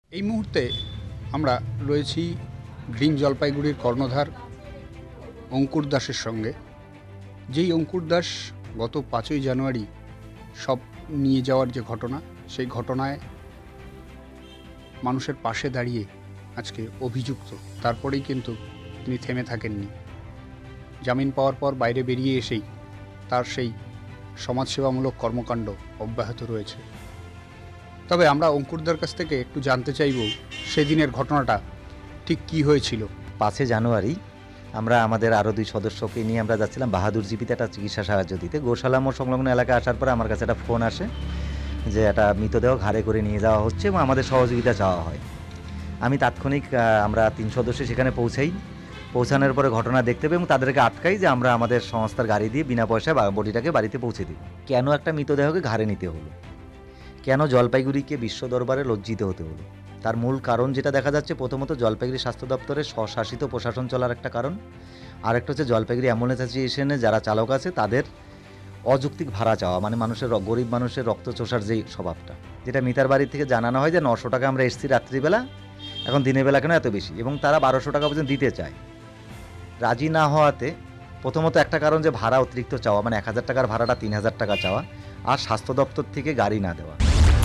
এই মুহূর্তে আমরা রয়েছি গ্রিন জলপাইগুড়ির কর্ণধার অঙ্কুর দাসের সঙ্গে। যেই অঙ্কুর দাস গত 5ই জানুয়ারি সব নিয়ে যাওয়ার যে ঘটনা, সেই ঘটনায় মানুষের পাশে দাঁড়িয়ে আজকে অভিযুক্ত। তারপরেই কিন্তু তিনি থেমে থাকেননি। জামিন পাওয়ার পর বাইরে বেরিয়ে এসেই তার সেই সমাজসেবামূলক কর্মকাণ্ড অব্যাহত রয়েছে। তবে আমরা অঙ্কুরদার কাছ থেকে একটু জানতে চাইব সেদিনের ঘটনাটা ঠিক কী হয়েছিল। 5 জানুয়ারি আমরা আমাদের আরও 2 সদস্যকে নিয়ে আমরা যাচ্ছিলাম বাহাদুর জিপিতে একটা চিকিৎসা সাহায্য দিতে। গোশালা মোড় সংলগ্ন এলাকায় আসার পরে আমার কাছে একটা ফোন আসে যে একটা মৃতদেহ ঘাড়ে করে নিয়ে যাওয়া হচ্ছে এবং আমাদের সহযোগিতা চাওয়া হয়। আমি তাৎক্ষণিক আমরা 3 সদস্য সেখানে পৌঁছানোর পরে ঘটনা দেখতে পেয়ে এবং তাদেরকে আটকাই যে আমরা আমাদের সংস্থার গাড়ি দিয়ে বিনা পয়সায় বডিটাকে বাড়িতে পৌঁছে দিই। কেন একটা মৃতদেহকে ঘাড়ে নিতে হলো, কেন জলপাইগুড়িকে বিশ্ব দরবারে লজ্জিত হতে হলো, তার মূল কারণ যেটা দেখা যাচ্ছে, প্রথমত জলপাইগুড়ি স্বাস্থ্য দপ্তরের স্বশাসিত প্রশাসন চলার একটা কারণ, আরেকটা হচ্ছে জলপাইগুড়ি অ্যাম্বুলেন্স অ্যাসোসিয়েশনে যারা চালক আছে তাদের অযৌক্তিক ভাড়া চাওয়া, মানে গরিব মানুষের রক্ত চোষার যেই স্বভাবটা, যেটা মিতার বাড়ি থেকে জানানো হয় যে 900 টাকা আমরা এসেছি রাত্রিবেলা, এখন দিনের বেলা কেন এত বেশি, এবং তারা 1200 টাকা পর্যন্ত দিতে চায়। রাজি না হওয়াতে প্রথমত একটা কারণ যে ভাড়া অতিরিক্ত চাওয়া, মানে 1000 টাকার ভাড়াটা 3000 টাকা চাওয়া, আর স্বাস্থ্য দপ্তর থেকে গাড়ি না দেওয়া।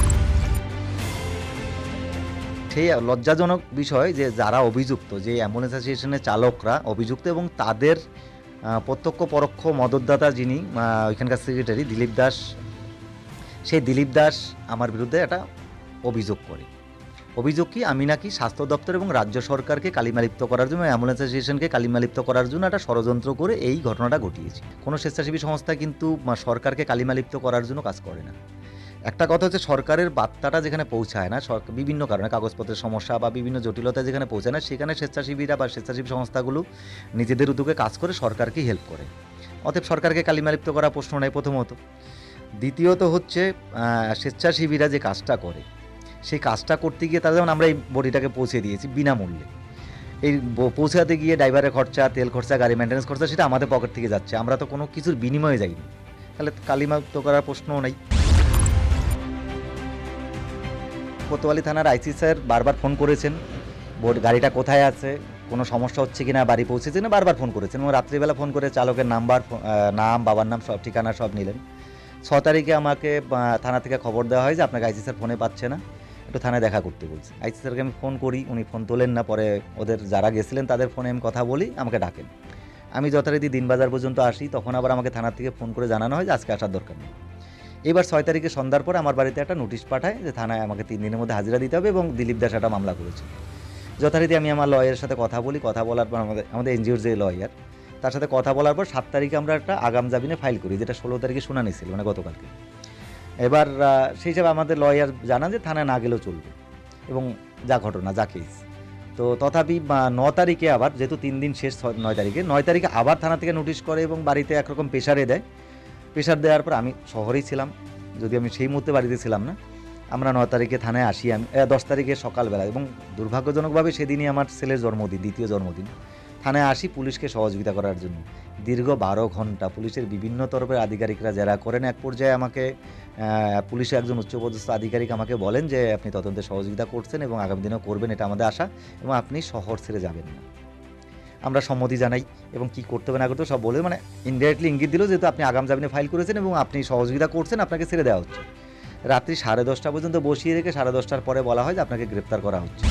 সেই লজ্জাজনক বিষয় যে যারা অভিযুক্ত, যে অ্যাম্বুলেন্স অ্যাসোসিয়েশনের চালকরা অভিযুক্ত এবং তাদের প্রত্যক্ষ পরোক্ষ মদতদাতা যিনি ওইখানকার সেক্রেটারি দিলীপ দাস, সেই দিলীপ দাস আমার বিরুদ্ধে একটা অভিযোগ করে। অভিযোগ কি, আমি নাকি স্বাস্থ্য দপ্তর এবং রাজ্য সরকারকে কালিমালিপ্ত করার জন্য, অ্যাম্বুলেন্স অ্যাসোসিয়েশনকে কালিমালিপ্ত করার জন্য একটা ষড়যন্ত্র করে এই ঘটনাটা ঘটিয়েছি। কোনো স্বেচ্ছাসেবী সংস্থা কিন্তু সরকারকে কালিমালিপ্ত করার জন্য কাজ করে না। একটা কথা হচ্ছে, সরকারের বার্তাটা যেখানে পৌঁছায় না, বিভিন্ন কারণে কাগজপত্রের সমস্যা বা বিভিন্ন জটিলতা যেখানে পৌঁছায় না, সেখানে স্বেচ্ছাসেবীরা বা স্বেচ্ছাসেবী সংস্থাগুলো নিজেদের উদ্যোগে কাজ করে সরকারকে হেল্প করে। অতএব সরকারকে কালিমালিপ্ত করা প্রশ্ন নেই প্রথমত। দ্বিতীয়ত হচ্ছে, স্বেচ্ছাসেবীরা যে কাজটা করে সেই কাজটা করতে গিয়ে তাদের, যেমন আমরা এই বডিটাকে পৌঁছে দিয়েছি বিনামূল্যে, এই পৌঁছাতে গিয়ে ড্রাইভারের খরচা, তেল খরচা, গাড়ি মেনটেন্যান্স খরচা, সেটা আমাদের পকেট থেকে যাচ্ছে, আমরা তো কোনো কিছুর বিনিময়ে যাইনি, তাহলে কালিমালিপ্ত করার প্রশ্নও নেই। কোতোয়ালি থানার আইসি স্যার বারবার ফোন করেছেন, গাড়িটা কোথায় আছে, কোনো সমস্যা হচ্ছে কিনা, বাড়ি পৌঁছেছে না, বারবার ফোন করেছেন এবং রাত্রিবেলা ফোন করে চালকের নাম, বাবার নাম, সব ঠিকানা সব নিলেন। 6 তারিখে আমাকে থানা থেকে খবর দেওয়া হয় যে আপনাকে আইসি স্যার ফোনে পাচ্ছে না, একটু থানায় দেখা করতে বলছে। আইসি স্যারকে আমি ফোন করি, উনি ফোন তোলেন না। পরে ওদের যারা গেছিলেন তাদের ফোনে আমি কথা বলি, আমাকে ডাকেন। আমি যথারীতি দিনবাজার পর্যন্ত আসি, তখন আবার আমাকে থানা থেকে ফোন করে জানানো হয় যে আজকে আসার দরকার নেই। এবার 6 তারিখে সন্ধ্যার পরে আমার বাড়িতে একটা নোটিশ পাঠায় যে থানায় আমাকে 3 দিনের মধ্যে হাজিরা দিতে হবে এবং দিলীপ দাস একটা মামলা করেছে। যথারীতি আমি আমার লয়ারের সাথে কথা বলি, কথা বলার পর আমাদের এনজিওর যে লয়ার, তার সাথে কথা বলার পর 7 তারিখে আমরা একটা আগাম জামিনে ফাইল করি, যেটা 16 তারিখে শুনানি ছিল, মানে গতকালকে। এবার সেই হিসাবে আমাদের লয়ার জানান যে থানায় না গেলেও চলবে এবং যা ঘটনা, যা কেস। তো তথাপি 9 তারিখে আবার, যেহেতু 3 দিন শেষ 9 তারিখে আবার থানা থেকে নোটিশ করে এবং বাড়িতে একরকম প্রেশারে দেয়। প্রেশার দেওয়ার পর আমি শহরেই ছিলাম, যদি আমি সেই মুহূর্তে বাড়িতে ছিলাম না। আমরা 9 তারিখে থানায় আসি, আমি 10 তারিখে সকালবেলা, এবং দুর্ভাগ্যজনকভাবে সেদিনই আমার ছেলের জন্মদিন, দ্বিতীয় জন্মদিন। থানায় আসি পুলিশকে সহযোগিতা করার জন্য। দীর্ঘ 12 ঘন্টা পুলিশের বিভিন্ন তরফের আধিকারিকরা যারা করেন, এক পর্যায়ে আমাকে পুলিশের একজন উচ্চপদস্থ আধিকারিক আমাকে বলেন যে আপনি তদন্তে সহযোগিতা করছেন এবং আগামী দিনেও করবেন, এটা আমাদের আশা, এবং আপনি শহর ছেড়ে যাবেন না। আমরা সম্মতি জানাই এবং কি করতে হবে না করতে সব বলে, মানে ইনডাইরেক্টলি ইঙ্গিত দিল যেহেতু আপনি আগাম জামিনে ফাইল করেছেন এবং আপনি সহযোগিতা করছেন, আপনাকে ছেড়ে দেওয়া হচ্ছে। রাত্রি 10:30 পর্যন্ত বসিয়ে রেখে 10:30টার পরে বলা হয় যে আপনাকে গ্রেপ্তার করা হচ্ছে।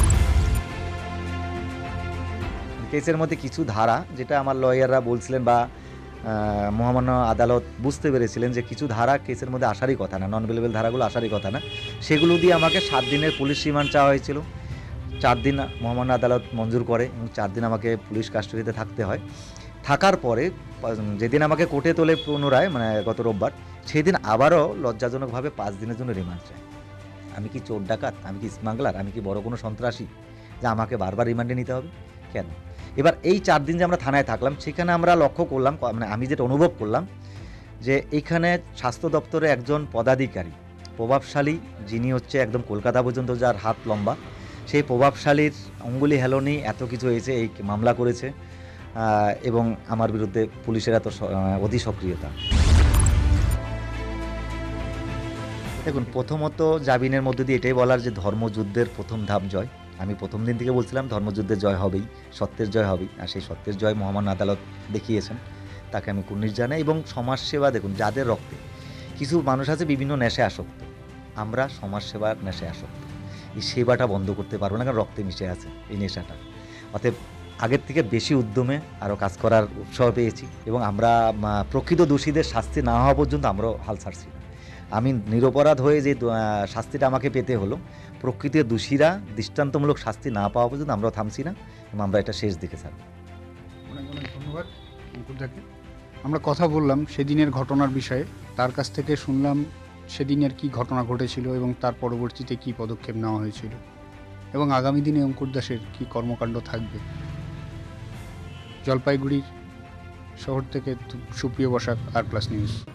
কেসের মধ্যে কিছু ধারা, যেটা আমার লয়াররা বলছিলেন বা মহামান্য আদালত বুঝতে পেরেছিলেন যে কিছু ধারা কেসের মধ্যে আসারই কথা না, নন বেলেবল ধারাগুলো আসারই কথা না, সেগুলো দিয়ে আমাকে 7 দিনের পুলিশ রিমান্ড চাওয়া হয়েছিল। 4 দিন মহামান্য আদালত মঞ্জুর করে এবং 4 দিন আমাকে পুলিশ কাস্টডিতে থাকতে হয়। থাকার পরে যেদিন আমাকে কোর্টে তোলে পুনরায়, মানে গত রোববার, সেই দিন আবারও লজ্জাজনকভাবে 5 দিনের জন্য রিমান্ড চায়। আমি কি চোর ডাকাত, আমি কি স্মাগলার, আমি কি বড় কোনো সন্ত্রাসী যে আমাকে বারবার রিমান্ডে নিতে হবে কেন? এবার এই 4 দিন যে আমরা থানায় থাকলাম, সেখানে আমরা লক্ষ্য করলাম, মানে আমি যেটা অনুভব করলাম, যে এইখানে স্বাস্থ্য দপ্তরে একজন পদাধিকারী, প্রভাবশালী, যিনি হচ্ছে একদম কলকাতা পর্যন্ত যার হাত লম্বা, সেই প্রভাবশালীর অঙ্গুলি হেলনি এত কিছু হয়েছে, এই মামলা করেছে এবং আমার বিরুদ্ধে পুলিশের এত অতি সক্রিয়তা। দেখুন, প্রথমত জামিনের মধ্যে দিয়ে এটাই বলার যে ধর্মযুদ্ধের প্রথম ধাপ জয়। আমি প্রথম দিন থেকে বলছিলাম ধর্মযুদ্ধের জয় হবেই, সত্যের জয় হবেই। আর সেই সত্যের জয় মহামান্য আদালত দেখিয়েছেন। তাকে আমি কুর্নিশ জানাই। এবং সমাজসেবা, দেখুন, যাদের রক্তে, কিছু মানুষ আছে বিভিন্ন নেশায় আসক্ত, আমরা সমাজসেবার নেশায় আসক্ত। এই সেবাটা বন্ধ করতে পারবো না, কারণ রক্তে মিশে আছে এই নেশাটা। অতএব আগের থেকে বেশি উদ্যমে আরও কাজ করার উৎসাহ পেয়েছি, এবং আমরা প্রকৃত দোষীদের শাস্তি না হওয়া পর্যন্ত আমরাও হাল ছাড়ছি না। আমি নিরপরাধ হয়ে যে শাস্তিটা আমাকে পেতে হলো, প্রকৃত দোষীরা দৃষ্টান্তমূলক শাস্তি না পাওয়া পর্যন্ত আমরাও থামছি না, এবং আমরা এটা শেষ দিকে ছাড়ব। অনেক অনেক ধন্যবাদ অঙ্কুরদাকে। আমরা কথা বললাম সেদিনের ঘটনার বিষয়ে, তার কাছ থেকে শুনলাম সেদিনের কি ঘটনা ঘটেছিল এবং তার পরবর্তীতে কি পদক্ষেপ নেওয়া হয়েছিল, এবং আগামী দিনে অঙ্কুর দাসের কী কর্মকাণ্ড থাকবে। জলপাইগুড়ির শহর থেকে সুপ্রিয় বসাক, আর প্লাস নিউজ।